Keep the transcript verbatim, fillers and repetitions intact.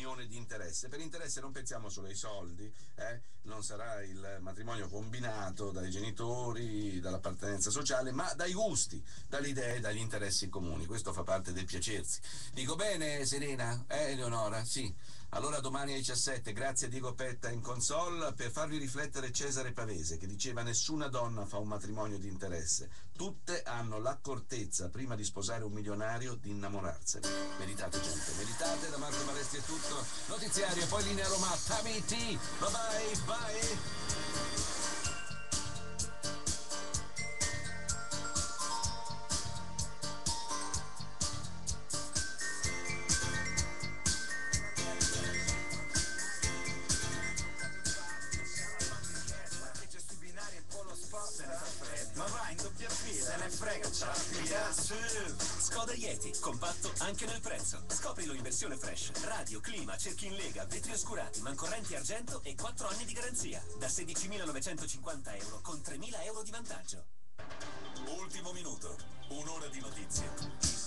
unione di interesse. Per interesse non pensiamo solo ai soldi, eh? Non sarà il matrimonio combinato dai genitori, dall'appartenenza sociale, ma dai gusti, dalle idee, dagli interessi comuni. Questo fa parte del piacersi. Dico bene, Serena? Eh, Eleonora? Sì. Allora domani alle diciassette, grazie a Diego Petta in console, per farvi riflettere Cesare Pavese, che diceva: nessuna donna fa un matrimonio di interesse, tutte hanno l'accortezza, prima di sposare un milionario, di innamorarsene. Meditate, gente, meditate. Da Marco Balesti è tutto. Notiziario, poi linea Roma, Tamiti, bye bye, bye. Ma vai in doppia fila, se ne frega, c'ha via su. Skoda Yeti, compatto anche nel prezzo. Scoprilo in versione fresh. Radio, clima, cerchi in lega, vetri oscurati, mancorrenti argento e quattro anni di garanzia. Da sedicimilanovecentocinquanta euro con tremila euro di vantaggio. Ultimo minuto, un'ora di notizie.